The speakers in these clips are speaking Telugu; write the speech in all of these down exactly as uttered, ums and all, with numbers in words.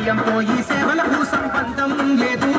బియ్యం పోయి సేవలకు సంబంధం లేదు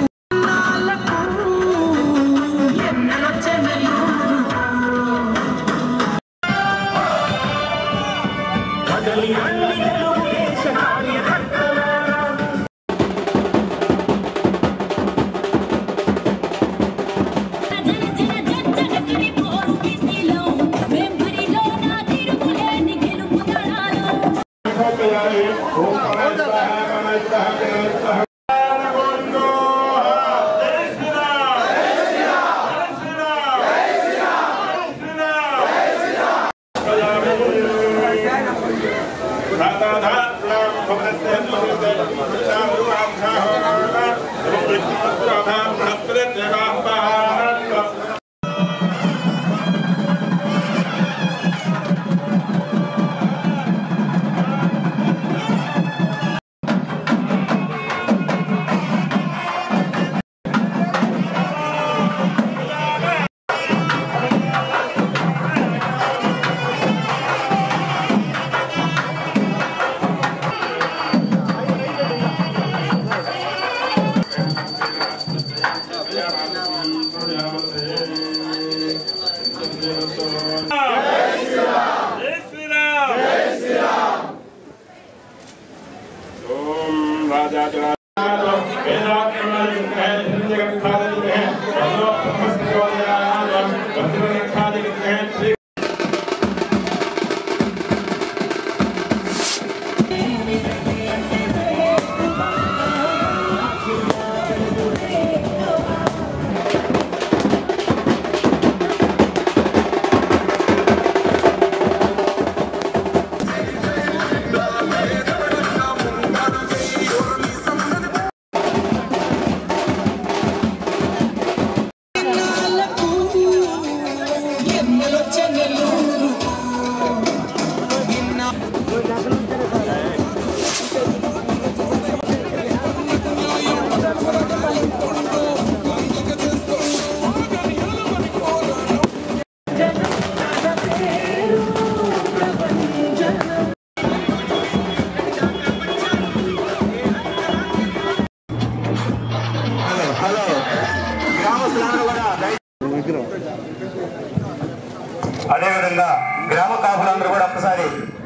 అదేవిధంగా గ్రామ కాపులందరూ కూడా ఒక్కసారి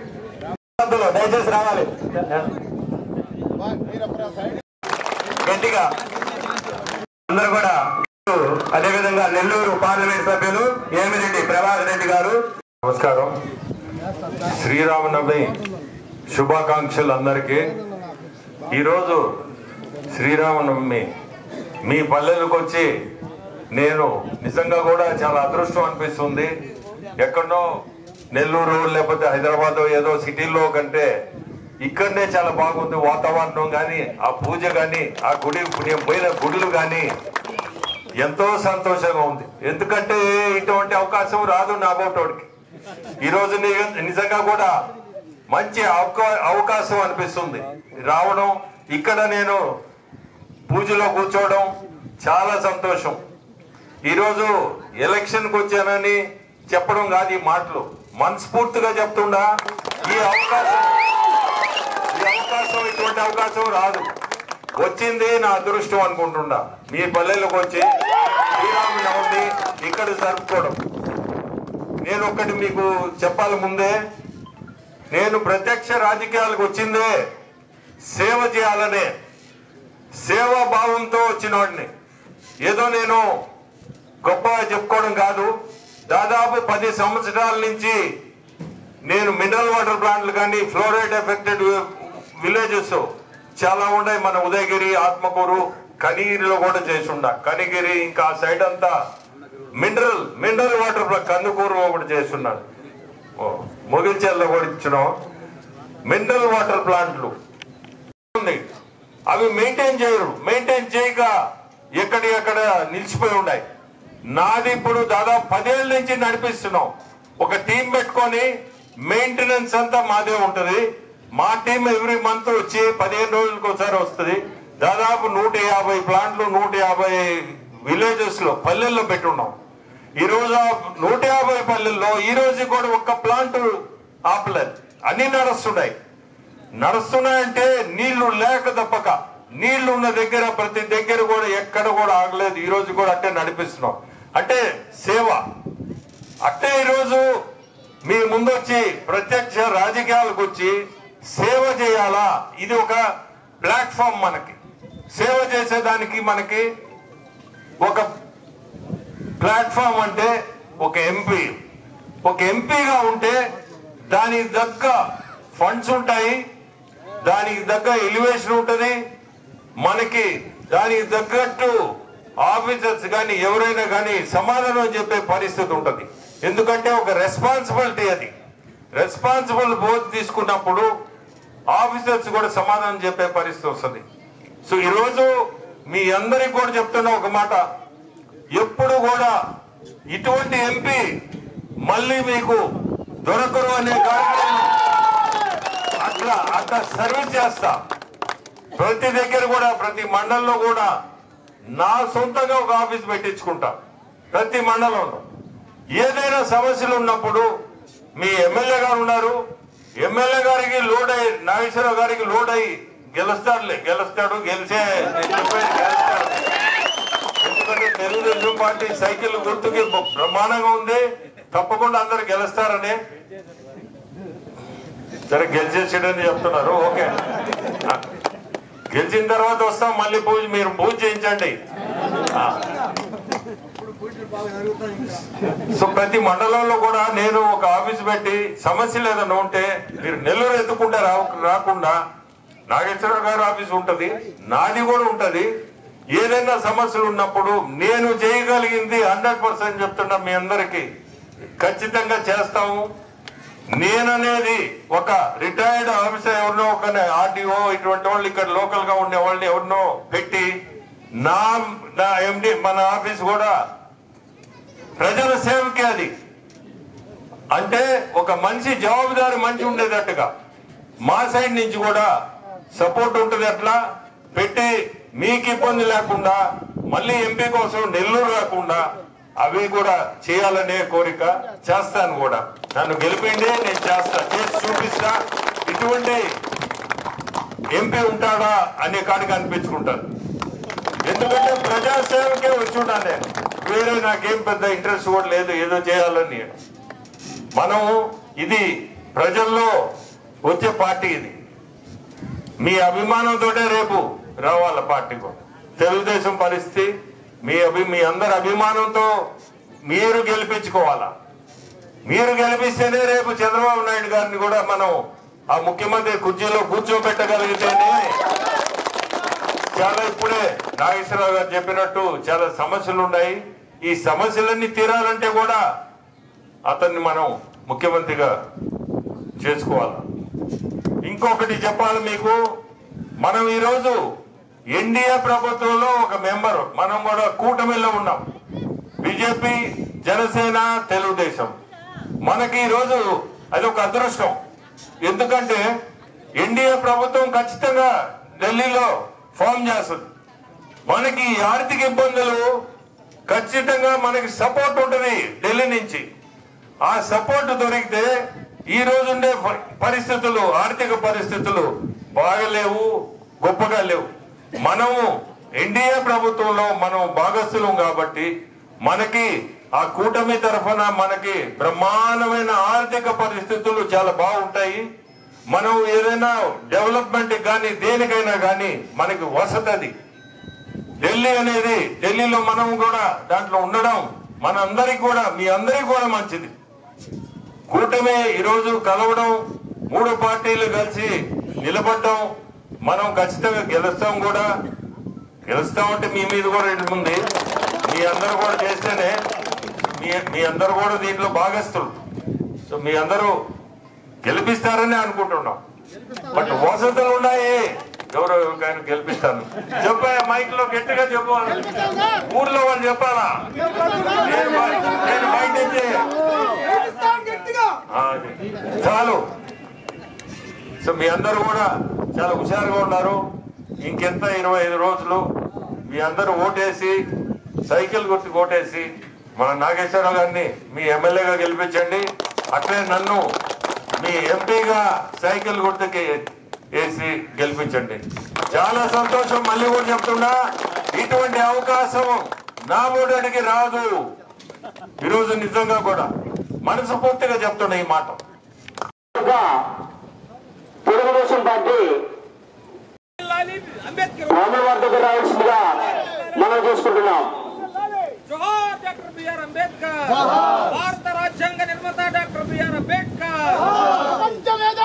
దయచేసి రావాలి గట్టిగా అందరూ కూడా. అదేవిధంగా నెల్లూరు పార్లమెంట్ సభ్యులు ఏమిరెడ్డి ప్రభాకర్ రెడ్డి గారు. నమస్కారం. శ్రీరామనవమి శుభాకాంక్షలు అందరికీ. ఈరోజు శ్రీరామనవమి మీ పల్లెలకు వచ్చి నేను నిజంగా కూడా చాలా అదృష్టం అనిపిస్తుంది. ఎక్కడో నెల్లూరు లేకపోతే హైదరాబాద్ ఏదో సిటీలో కంటే ఇక్కడనే చాలా బాగుంది వాతావరణం కానీ, ఆ పూజ కానీ, ఆ గుడి నేను పోయిన గుడులు కానీ ఎంతో సంతోషంగా ఉంది. ఎందుకంటే ఇటువంటి అవకాశం రాదు నా బోటోడికి. ఈరోజు నిజంగా కూడా మంచి అవకాశం అనిపిస్తుంది రావడం. ఇక్కడ నేను పూజలో కూర్చోవడం చాలా సంతోషం. ఈరోజు ఎలక్షన్కి వచ్చానని చెప్పడం కాదు, ఈ మాటలు మనస్ఫూర్తిగా చెప్తుండా. ఈ అవకాశం ఈ అవకాశం ఇటువంటి అవకాశం రాదు. వచ్చింది నా అదృష్టం అనుకుంటుండా. మీ పల్లెలకు వచ్చి శ్రీరామనవమి ఇక్కడ జరుపుకోవడం. నేను ఒక్కటి మీకు చెప్పాలి ముందే, నేను ప్రత్యక్ష రాజకీయాలకు వచ్చిందే సేవ చేయాలనే సేవా భావంతో వచ్చిన వాడిని. ఏదో నేను గొప్పగా చెప్పుకోవడం కాదు. దాదాపు పది సంవత్సరాల నుంచి నేను మినరల్ వాటర్ ప్లాంట్లు కానీ, ఫ్లోరైడ్ ఎఫెక్టెడ్ విలేజెస్ చాలా ఉన్నాయి. మన ఉదయగిరి, ఆత్మకూరు, కనిగిరిలో కూడా చేసి ఉండ. కనిగిరి ఇంకా సైడ్ అంతా mineral mineral water plant, Kandukur కూడా చేస్తున్నాడు. మొగిల్చెల్లో కూడా ఇచ్చినాం మినరల్ వాటర్ ప్లాంట్లు. అవి మెయింటైన్ చేయరు. మెయింటైన్ చేయక ఎక్కడి ఎక్కడ నిలిచిపోయి ఉన్నాయి. నాది ఇప్పుడు దాదాపు పదేళ్ళ నుంచి నడిపిస్తున్నాం. ఒక టీం పెట్టుకొని మెయింటెనెన్స్ అంతా మాదే ఉంటుంది. మా టీం ఎవ్రీ మంత్ వచ్చి పదిహేను రోజులకు ఒకసారి వస్తుంది. దాదాపు నూట యాభై ప్లాంట్లు నూట యాభై విలేజెస్ లో పల్లెల్లో పెట్టున్నాం. ఈ రోజు నూట యాభై పల్లెల్లో ఈ రోజు కూడా ఒక్క ప్లాంట్ ఆపలేదు. అన్ని నడుస్తున్నాయి. నడుస్తున్నాయంటే నీళ్లు లేక తప్పక, నీళ్లు ఉన్న దగ్గర ప్రతి దగ్గర కూడా ఎక్కడ కూడా ఆగలేదు. ఈ రోజు కూడా అట్టే నడిపిస్తున్నాం. అంటే సేవ. అట్టే ఈరోజు మీ ముందొచ్చి ప్రత్యక్ష రాజకీయాలకు వచ్చి సేవ చేయాలా, ఇది ఒక ప్లాట్ఫామ్. మనకి సేవ చేసేదానికి మనకి ఒక ప్లాట్ఫామ్ అంటే ఒక ఎంపీ. ఒక ఎంపీగా ఉంటే దానికి తగ్గ ఫండ్స్ ఉంటాయి, దానికి తగ్గ ఎలివేషన్ ఉంటుంది, మనకి దానికి తగ్గట్టు ఆఫీసర్స్ కానీ ఎవరైనా కానీ సమాధానం చెప్పే పరిస్థితి ఉంటుంది. ఎందుకంటే ఒక రెస్పాన్సిబిలిటీ, అది రెస్పాన్సిబుల్ బోత్ తీసుకున్నప్పుడు ఆఫీసర్స్ కూడా సమాధానం చెప్పే పరిస్థితి వస్తుంది. సో ఈరోజు మీ అందరికి కూడా చెప్తున్న ఒక మాట, ఎప్పుడు కూడా ఇటువంటి ఎంపీ మళ్ళీ మీకు దొరకరు అనే కార్యక్రమం అట్లా అట్లా సర్వీస్ చేస్తా. ప్రతి దగ్గర కూడా ప్రతి మండలంలో కూడా నా సొంతంగా ఒక ఆఫీస్ పెట్టించుకుంటా. ప్రతి మండలంలో ఏదైనా సమస్యలు ఉన్నప్పుడు మీ ఎమ్మెల్యే గారు ఉన్నారు, ఎమ్మెల్యే గారికి లోడ్ అయ్యి నాగేశ్వరరావు గారికి లోడ్ అయ్యి గెలుస్తాడులే గెలుస్తాడు గెలిచే గెలుస్తాడు. ఎందుకంటే తెలుగుదేశం పార్టీ సైకిల్ గుర్తుకి బ్రహ్మాండంగా ఉంది, తప్పకుండా అందరు గెలుస్తారని. సరే గెలిచేసాడని చెప్తున్నారు, ఓకే. గెలిచిన తర్వాత వస్తాం మళ్ళీ పూజ, మీరు పూజ చేయించండి. సో ప్రతి మండలంలో కూడా నేను ఒక ఆఫీస్ పెట్టి సమస్యలు ఏదైనా ఉంటే మీరు నెల్లూరు ఎత్తుకుంటే రా రాకుండా నాగేశ్వరరావు గారి ఆఫీస్ ఉంటది, నాది కూడా ఉంటది. ఏదైనా సమస్యలు ఉన్నప్పుడు నేను చేయగలిగింది హండ్రెడ్ పర్సెంట్ చెప్తున్నా మీ అందరికి ఖచ్చితంగా చేస్తాము. నేననేది ఒక రిటైర్డ్ ఆఫీసర్ ఎవరినో ఒక ఆర్డీఓ ఇటువంటి వాళ్ళు ఇక్కడ లోకల్ గా ఉండే వాళ్ళని ఎవరినో పెట్టి నా నా ఎండి మన ఆఫీస్ కూడా ప్రజల సేవకే. అది అంటే ఒక మనిషి జవాబుదారి మనిషి ఉండేటట్టుగా మా సైడ్ నుంచి కూడా సపోర్ట్ ఉంటుంది. అట్లా పెట్టి మీకు ఇబ్బంది లేకుండా మళ్ళీ ఎంపీ కోసం నెల్లూరు రాకుండా అవి కూడా చేయాలనే కోరిక చేస్తాను కూడా. నన్ను గెలిపిండి, నేను చేస్తా, చేసి చూపిస్తా. ఇటువంటి ఎంపీ ఉంటాడా అనే కాడికి అనిపించుకుంటాను. ఎందుకంటే ప్రజాసేవకే వచ్చుంటాను నేను, వేరే నాకేం పెద్ద ఇంట్రెస్ట్ కూడా లేదు ఏదో చేయాలని. మనం ఇది ప్రజల్లో వచ్చే పార్టీ, ఇది మీ అభిమానంతో రేపు రావాల పార్టీకు. తెలుగుదేశం పరిస్థితి మీ అభి మీ అందరి అభిమానంతో మీరు గెలిపించుకోవాలా. మీరు గెలిపిస్తేనే రేపు చంద్రబాబు నాయుడు గారిని కూడా మనం ఆ ముఖ్యమంత్రి కుర్చీలో కూర్చోబెట్టగలిగితేనే. చాలా ఇప్పుడే నాగేశ్వరరావు గారు చెప్పినట్టు చాలా సమస్యలు ఉన్నాయి. ఈ సమస్యలన్నీ తీరాలంటే కూడా అతన్ని మనం ముఖ్యమంత్రిగా చేసుకోవాలి. ఇంకొకటి చెప్పాలి మీకు, మనం ఈరోజు ఎన్డీఏ ప్రభుత్వంలో ఒక మెంబర్, మనం కూడా కూటమిలో ఉన్నాం. బీజేపీ, జనసేన, తెలుగుదేశం. మనకి ఈరోజు అది ఒక అదృష్టం. ఎందుకంటే ఎన్డీఏ ప్రభుత్వం ఖచ్చితంగా ఢిల్లీలో ఫామ్ చేస్తుంది. మనకి ఆర్థిక ఇబ్బందులు ఖచ్చితంగా మనకి సపోర్ట్ ఉంటుంది ఢిల్లీ నుంచి. ఆ సపోర్ట్ దొరికితే ఈ రోజుండే పరిస్థితులు, ఆర్థిక పరిస్థితులు బాగలేవు, గొప్పగా లేవు. మనము ఎన్డీఏ ప్రభుత్వంలో మనం భాగస్థులం కాబట్టి మనకి ఆ కూటమి తరఫున మనకి బ్రహ్మాండమైన ఆర్థిక పరిస్థితులు చాలా బాగుంటాయి. మనం ఏదైనా డెవలప్మెంట్ కానీ దేనికైనా కానీ మనకి వసతి. ఢిల్లీ అనేది, ఢిల్లీలో మనం కూడా దాంట్లో ఉండడం మన అందరికి కూడా, మీ అందరికి కూడా మంచిది. కూటమి ఈరోజు కలవడం, మూడు పార్టీలు కలిసి నిలబడడం, మనం ఖచ్చితంగా గెలుస్తాం కూడా. గెలుస్తామంటే మీ మీద కూడా ఉంది, మీ అందరూ కూడా చేస్తేనే మీ మీ అందరూ కూడా దీంట్లో భాగస్తులు. సో మీ అందరూ గెలిపిస్తారని అనుకుంటున్నాం. బట్ వసతులు ఉన్నాయి, ఎవరో ఆయన గెలిపిస్తాను చెప్పా, మైక్ లో గట్టిగా చెప్పాలి, ఊర్లో వాళ్ళు చెప్పాలా. నేను బయట చాలు. సో మీ అందరూ కూడా చాలా హుషారుగా ఉన్నారు. ఇంకెంత ఇరవై ఐదు రోజులు మీ అందరూ ఓటేసి, సైకిల్ గుర్తుకు ఓటేసి మన నాగేశ్వరరావు గారిని మీ ఎమ్మెల్యేగా గెలిపించండి. అట్లే నన్ను మీ ఎంపీగా సైకిల్ గుర్తుకి వేసి గెలిపించండి. చాలా సంతోషం. మళ్ళీ కూడా చెప్తున్నా, ఇటువంటి అవకాశం నా మూడడికి రాదు. ఈరోజు నిజంగా కూడా మనస్ఫూర్తిగా చెప్తున్నా ఈ మాట. తెలుగుదేశం పార్టీ రామవారి రావాల్సిందిగా మనం చూసుకుంటున్నాం. జోహార్ డాక్టర్ బిఆర్ అంబేద్కర్, భారత రాజ్యాంగ నిర్మాత డాక్టర్ బిఆర్ అంబేద్కర్.